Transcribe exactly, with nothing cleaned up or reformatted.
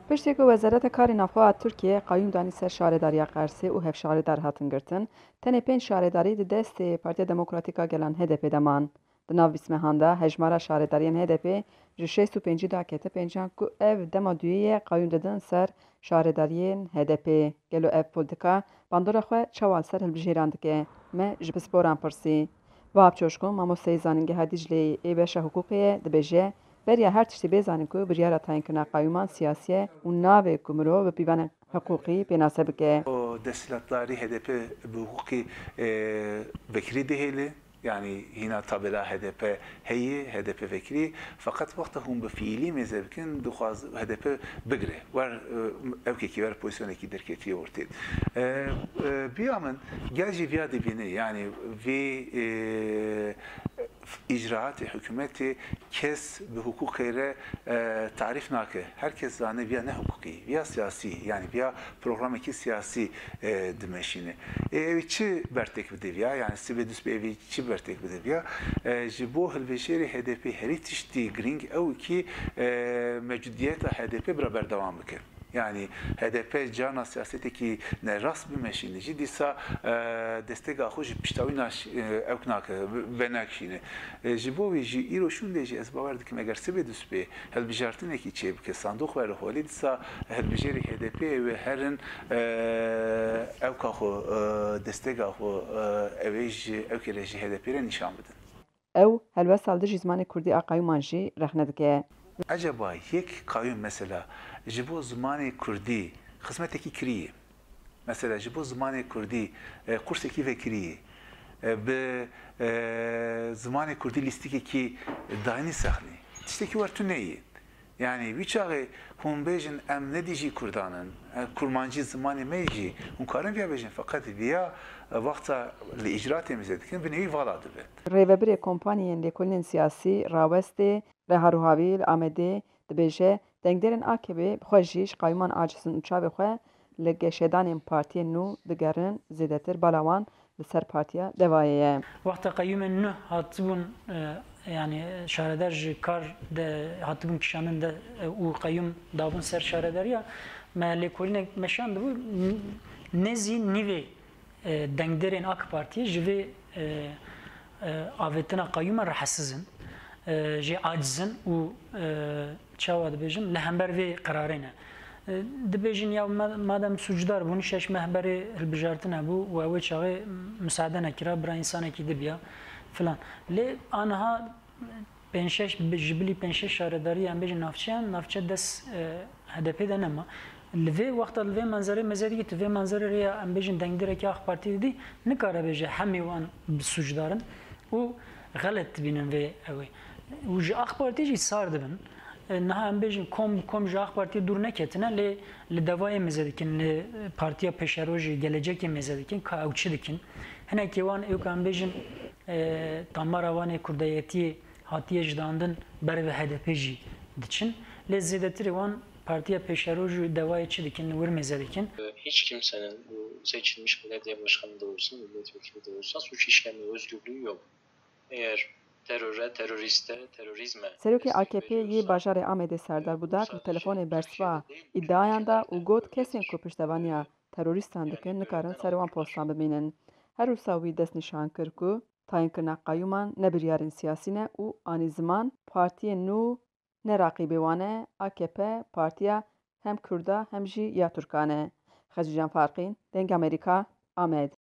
Piştî ku Wezareta Karê Navxwe a Tirkiyeyê qeyûm danî ser şaredariya Qersê û hevşaredar hatin girtin, tenê pênc şaredarî di destê Partiya Demokratîk a Gelan H D P de man. Di nav bîsmehan de hejmara şaredariyên H D P ji şêst û pêncî de kete pêncan ku ev dema duyê qeyûm didin ser şaredariyên H D P. Gelo ev polîtika bandora xwe çawa ser hilbijêran dike, me ji pisporan pirsî. Vahap Çoşkun, mamosteyê zanîngeha Dicleyê ê beşa hukûqê ye, dibêje beriya her tiştî bêzanîn ku biryara tayînkirina qeyûman siyasî ye û navê ku mirov bi pîvanên hiqûqî pênaseb bike. O desthilatlarî H D P bi hukukî vekirî dihêlê yani hîna tabela H D P heyê H D P vekirî fakat wexta hûn bi fiîlî mêze bikin dixwaz H D P bigire wer evkekî wer pozisyonekî derketiye ortê. Biya min gel jî viya dibîne yani vê icraatê hükûmetê kes bi hukûkê re tarîf nake. Herkes zane viya ne hukukî, viya siyasî yani viya programekî siyasî dimeşîne. Evî çi bertek bide viya yani sibê dust bi evî çi bertek bide viya ji bo hilbijêrê H D P herî tiştî giring ew ki mevcudiyeta H D P bira berdewam bike. Yani H D P cana siyasetekî ne rast bimeşîne jî dîsa desteka xwe ji piştawîna ew nake venekşîne. Ji bo wî jî îro şûnde jî ez bawer dikim eger sibê dust bê hilbijartinekî çê bike sandûq were holî dîsa hilbijêrê H D P'yê wê herin evka xwe desteka xwe ew ê ji evkê ji H D P re nîşan bidin. Ew helbesta li dijî zimanê Kurdî a qeyûman jî rexne dike. Acaba yek qeyûm mesela ji bo zimanê Kurdî xizmetekî kiriye. Mesela ji bo zimanê Kurdî kursekî vekiriye. Bi zimanê Kurdî lîstikekî daînî sexlî. Tiştekî wer tu neyê. Yani wî çaxê hûn bêjin em nedî jî Kurdan in, kurmancî zimanê me jî hûn karin viya bêjin feqet viya wexta li îcraatê mêze dikin bi nevî vala dibe. Rêveberê kompaniyên lêkolînên siyasî rawestê Reha li Amedê dibêje dengderên A K P bi xwe jî ji qeyûman acizin û çavê xwe li geşedanên partiyên nû digerin zêdetir bala wan li ser Partiya Devayê ye. Wexta qeyûmên nû hatibûn yani şaredar ji kar de hatibûn kişanin de û qeyûm dabûn ser şaredariya me lêkolînek meşan dibû nezî nîvê dengderên A K Partiyê ji vê avêtina qeyûman rehesizin jê acizin û çawa dibêjin li hember vê qerarê ne. Dibêjin ya madem sucdar bûn şeş mehberê hilbijartin hebû û ew ê çaxê misade nekira bira însanekî dibiya filan. Lê aniha pênc şeş ji bilî pênc şeş şaredarî em bêjin navçeyan navçe dest H D P de nema. Li vê wexta li vê manzerê meze dikî tu vê manzerê ya em bêjin dengderekî A K Partiyê didî nikare bêje hemê wan bi sucdarin û xelet dibînin vê ew ê. û ji A K Partiyê jî sar dibin. Niha em bêjin kom kom ji A K Partiyê dûr neketine lê li devayê mêze dikin li Partiya Peşerojî gelecekê mêze dikin ka ew çi dikin. Hinekî wan ew em bêjin tamara wanê kurdayetiyê hatiye ji dandin ber ve H D P jî diçin. Lê zêdetirê wan Partiya Peşerojî devayê çi dikin wir mêze dikin. Hiç kimsenin bu seçilmiş belediye başkanı da olsun, milletvekili de olsa suç işleme özgürlüğü yok. Eğer teröre, teröriste, terörizme... Serokê A K P yê bajarê Amedê Serdar Budak li telefonê bersiva îddiayan da û got kesên ku piştevaniya terorîstan dikin nikarin ser wan postan bimînin. Her wisa wî dest nîşan kir ku tayînkirina qeyûman ne biryarên siyasî ne û anî ziman partiyên nû ne raqîbê wan e A K P partiya hem Kurda hem jî ya Türkan e. Xecî Can Farqîn, Deng Amerîka, Amed.